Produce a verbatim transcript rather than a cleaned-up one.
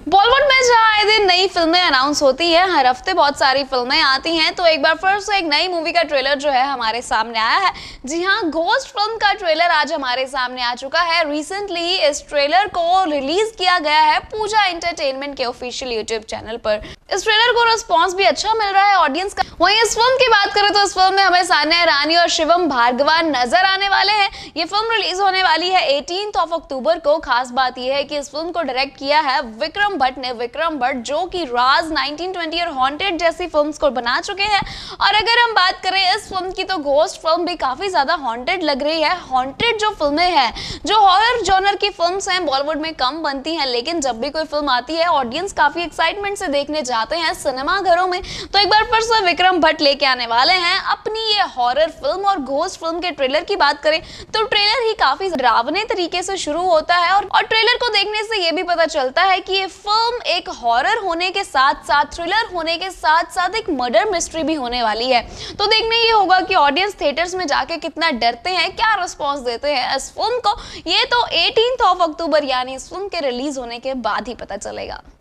बॉलीवुड में जहाँ आए दिन नई फिल्में अनाउंस होती हैं, हर हफ्ते बहुत सारी फिल्में आती हैं, तो एक बार फिर से एक नई मूवी का ट्रेलर जो है हमारे सामने आया है। जी हाँ, घोस्ट फिल्म का ट्रेलर आज हमारे सामने आ चुका है। रिसेंटली इस ट्रेलर को रिलीज किया गया है पूजा एंटरटेनमेंट के ऑफिशियल यूट्यूब चैनल पर। इस ट्रेलर को रिस्पॉन्स भी अच्छा मिल रहा है ऑडियंस का। वहीं इस फिल्म की बात करें तो इस फिल्म में हमें सान्या ईरानी और शिवम भार्गवन नजर आने वाले हैं। ये फिल्म रिलीज होने वाली है अठारह ऑफ अक्टूबर को। खास बात यह है कि इस फिल्म को डायरेक्ट किया है विक्रम भट्ट ने। विक्रम भट्ट जो कि राज नाइनटीन ट्वेंटी और हॉन्टेड जैसी फिल्म्स को बना चुके हैं। और अगर हम बात करें इस फिल्म की तो घोस्ट फिल्म भी काफी ज्यादा हॉन्टेड लग रही है। हॉन्टेड जो फिल्में हैं, जो हॉरर जॉनर की फिल्म्स हैं, बॉलीवुड में कम बनती हैं, लेकिन जब भी कोई फिल्म आती है ऑडियंस काफी एक्साइटमेंट से देखने जाते हैं सिनेमा घरों में। तो एक बार फिर से विक्रम भट्ट लेके आने वाले हैं अपनी ये हॉरर फिल्म। और घोस्ट फिल्म के ट्रेलर की बात करें तो ट्रेलर ही काफी डरावने तरीके से शुरू होता है और, और ट्रेलर को देखने से ये भी पता चलता है कि ये फिल्म एक हॉरर होने के साथ साथ थ्रिलर होने के साथ साथ एक मर्डर मिस्ट्री भी होने वाली है। तो देखने ये होगा कि ऑडियंस थिएटर्स में जाके कितना डरते हैं, क्या रिस्पॉन्स देते हैं इस फिल्म को। ये तो अठारह ऑफ अक्टूबर यानी इस फिल्म के रिलीज होने के बाद ही पता चलेगा।